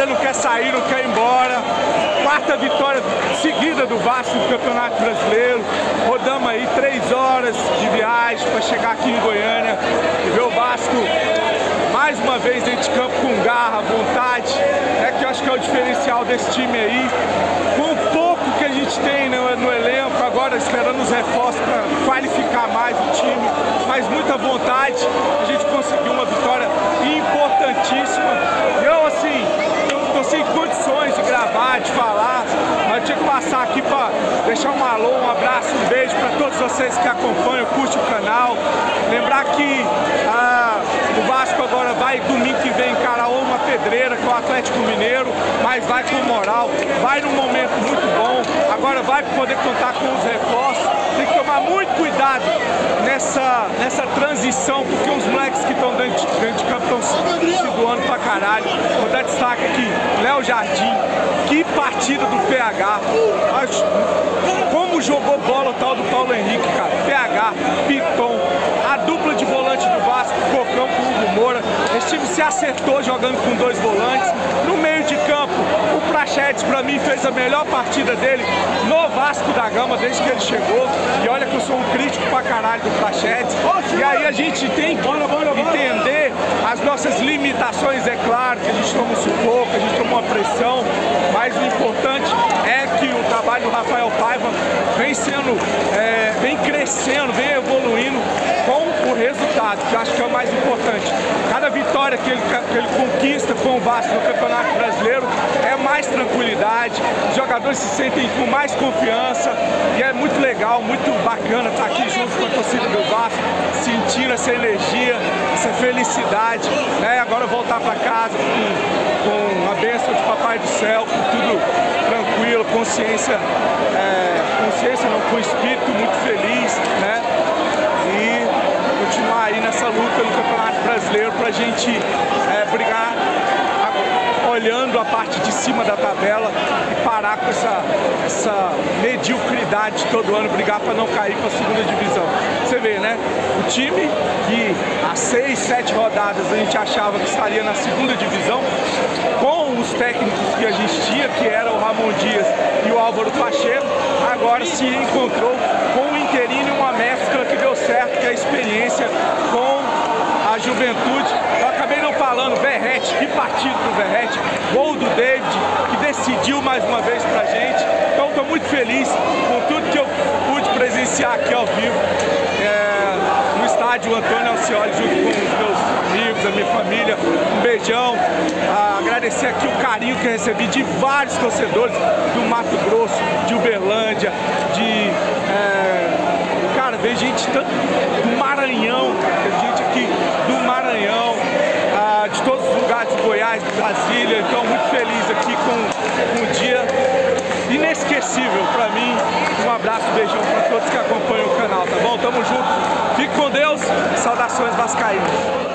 molecada não quer sair, não quer ir embora. Quarta vitória seguida do Vasco no Campeonato Brasileiro. Rodamos aí 3 horas de viagem para chegar aqui em Goiânia e ver o Vasco mais uma vez dentro de campo com garra, vontade. É que eu acho que é o diferencial desse time aí. Com o pouco que a gente tem no elenco, agora esperando os reforços para qualificar mais o time, mas muita vontade, a gente conseguiu uma vitória importantíssima. Eu, assim, tô sem condições de gravar, de falar, mas eu tinha que passar aqui para deixar um alô, um abraço, um beijo para todos vocês que acompanham, curtem o canal. Lembrar que o Vasco agora vai, domingo que vem, encarar uma pedreira com o Atlético Mineiro, mas vai com moral, vai num momento muito bom, agora vai poder contar com os reforços. Tem que tomar muito cuidado nessa transição, porque os moleques que estão dentro de campo estão se doando pra caralho. Vou dar destaque aqui, Léo Jardim, que partida do PH. Como jogou bola o tal do Paulo Henrique, cara. PH, Piton, a dupla de volante do Vasco, Cocão com o Hugo Moura. Esse time se acertou jogando com 2 volantes. No meio de campo, o Praxedes, pra mim, fez a melhor partida dele no Vasco da Gama desde que ele chegou. E olha que eu sou um crítico pra caralho do Praxedes. E aí a gente tem que entender as nossas limitações. É claro que a gente toma um sufoco, a gente toma uma pressão, mas o importante é que o trabalho do Rafael Paiva vem crescendo, vem evoluindo com o resultado, que eu acho que é o mais importante. Cada vitória que ele conquista com o Vasco no Campeonato Brasileiro é mais tranquilidade, os jogadores se sentem com mais confiança e é muito legal, muito bacana estar aqui junto com a torcida do Vasco, sentindo essa energia, essa felicidade, né? Agora voltar para casa com a bênção de Papai do Céu, com tudo tranquilo, consciência não, com o espírito muito feliz, né? E continuar aí nessa luta no Campeonato Brasileiro pra gente brigar olhando a parte de cima da tabela e parar com essa mediocridade todo ano, brigar para não cair para a segunda divisão. Você vê, né? O time que há 6, 7 rodadas a gente achava que estaria na segunda divisão, com os técnicos que a gente tinha, que era o Ramon Dias e o Álvaro Pacheco, agora se encontrou com o interino e uma mescla que deu certo, que é a experiência com a juventude. Eu acabei não falando, Verratti, que partido do Verratti, gol do David, que decidiu mais uma vez pra gente. Então estou muito feliz com tudo que eu pude presenciar aqui ao vivo, no estádio Antônio Alcioli, junto com os meus amigos, a minha família. Um beijão, agradecer aqui o carinho que eu recebi de vários torcedores do Mato Grosso, de Uberlândia, cara, veio gente tanto do Maranhão, tem gente aqui do Maranhão, de todos os lugares de Goiás, Brasília. Então muito feliz aqui com um dia inesquecível pra mim. Um abraço, beijão pra todos que acompanham o canal, tá bom? Tamo junto, fique com Deus, saudações vascaínas.